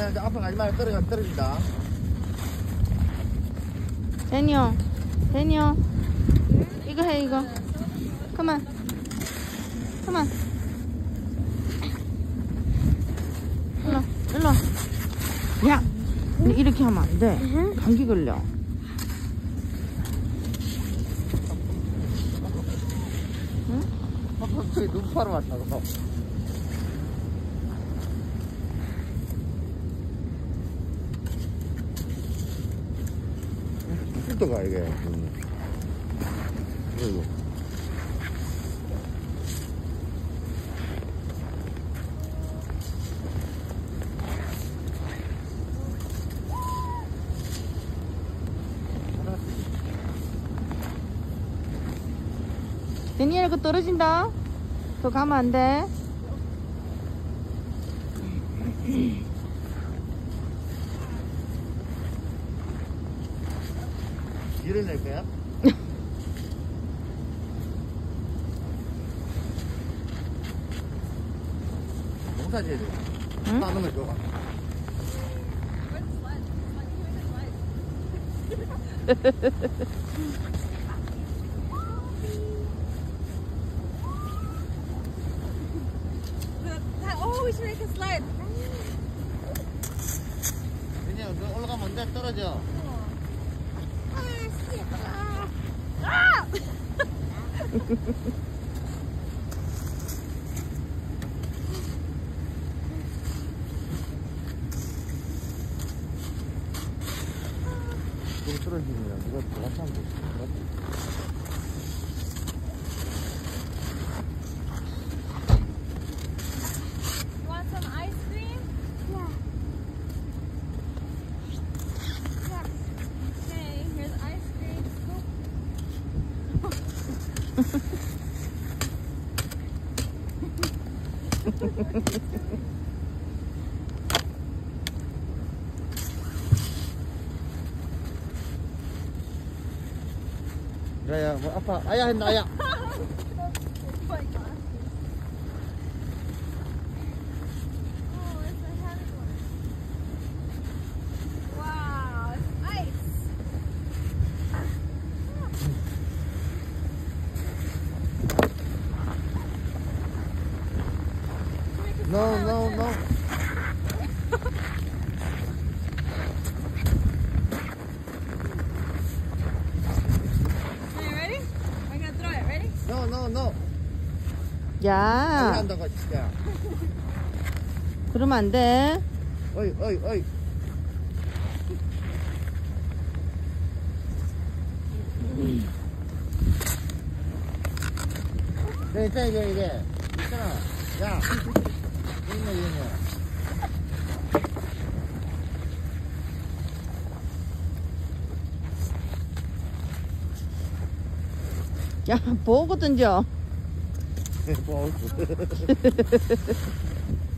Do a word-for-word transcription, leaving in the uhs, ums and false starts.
자, 이제 앞으로 가지 말고 떨어져, 떨어진다. 데니오, 데니오, 이거 해, 이거. 그만, 그만. 일로, 일로. 야, 근데 이렇게 하면 안 돼. 감기 걸려. 응? 저기 눈파로 왔다고. 가 이게. 음. 그리고 데니엘 그거 떨어진다. 더 가면 안 돼. 일을 낼 거야? 농사 지어야 돼. 응? 따는 거 줘봐. Oh, we should make a sled. 그냥 너 올라가면 안 돼, 떨어져. Ah! 좀 떨어지면 누가 들어가서 하면 돼. You want some ice cream? Yeah. Yes. Okay, here's ice cream. 야야, 뭐 아빠, 아야 했나, 아야. Wow, it's ice. No, no, no. Are you ready? I'm gonna throw it. Ready? No, no, no. 야, 한다고 진짜. 그러면 안 돼. 어이, 어이, 어이. 네, 있잖아, 이게, 이게. 있잖아. 야. 있네, 있네. 야, 보고 던져. 뭐.